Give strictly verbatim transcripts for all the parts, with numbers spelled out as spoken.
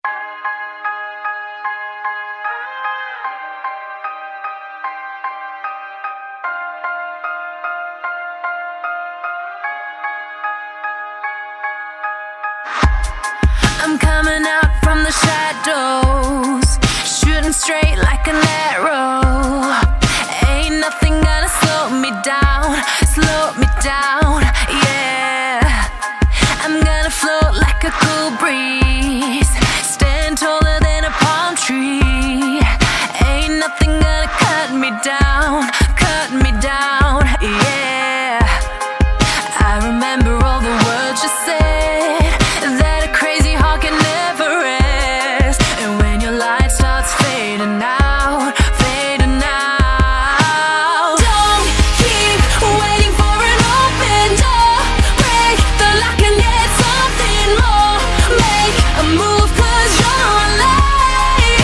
I'm coming out from the shadows, shooting straight like an arrow. Ain't nothing gonna slow me down, slow me down, yeah. I'm gonna float like a cool breeze, stand taller than a palm tree. Ain't nothing gonna cut me down, cut me down, yeah. I remember all the words you said, that a crazy heart can never rest. And when your light starts fading out, fading out, don't keep waiting for an open door. Break the lock and get something more. Make a move cause you're alive,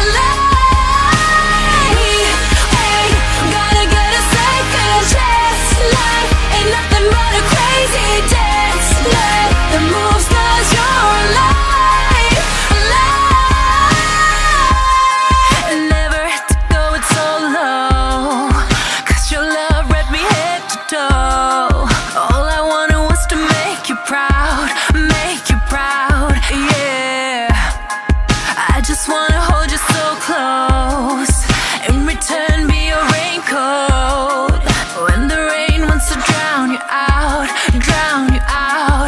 alive. Hey, gotta get a second chance. Life ain't nothing but a crazy dance. Let the moves cause you're alive, alive. Never had to go it solo, cause your love read me head to toe. All I wanted was to make you proud, make you proud, yeah. I just wanna hold you so close, in return be your raincoat. When the rain wants to drown you out, drown you out,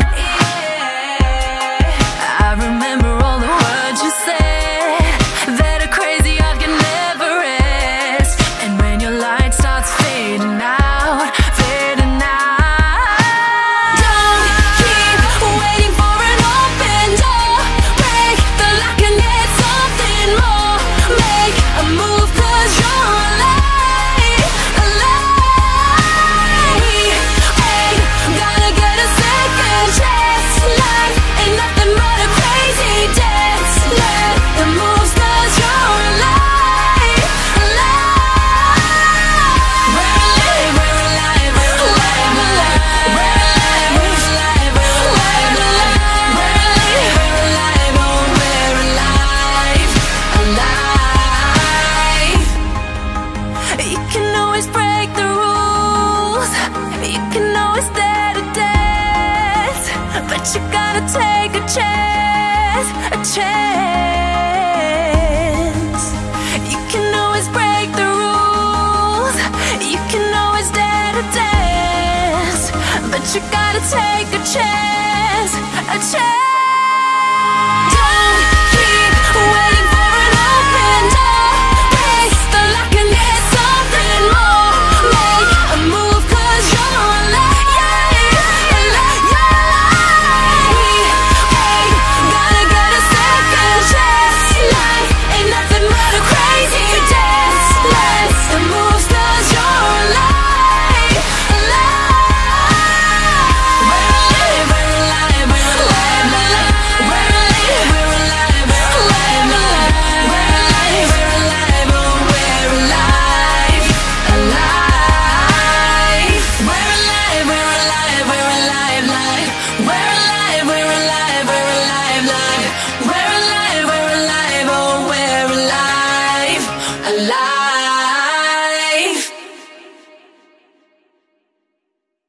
yeah. I remember all the words you said, that a crazy heart can never rest. And when your light starts fading out, fading out, don't keep waiting for an open door. Break the lock and get something more. Make a move cause you're alive, alive. Hey, gotta get a second chance. Life ain't nothing but a crazy dance. Let the moves cause you're alive, alive. We're alive, we're alive, we're alive, alive. We're alive, we're alive, we're alive, alive. We're alive, we're alive, oh we're alive, alive. You can always break the rules, you can always dare to dance, but you gotta take a chance, a chance. You can always break the rules, you can always dare to dance, but you gotta take a chance, a chance.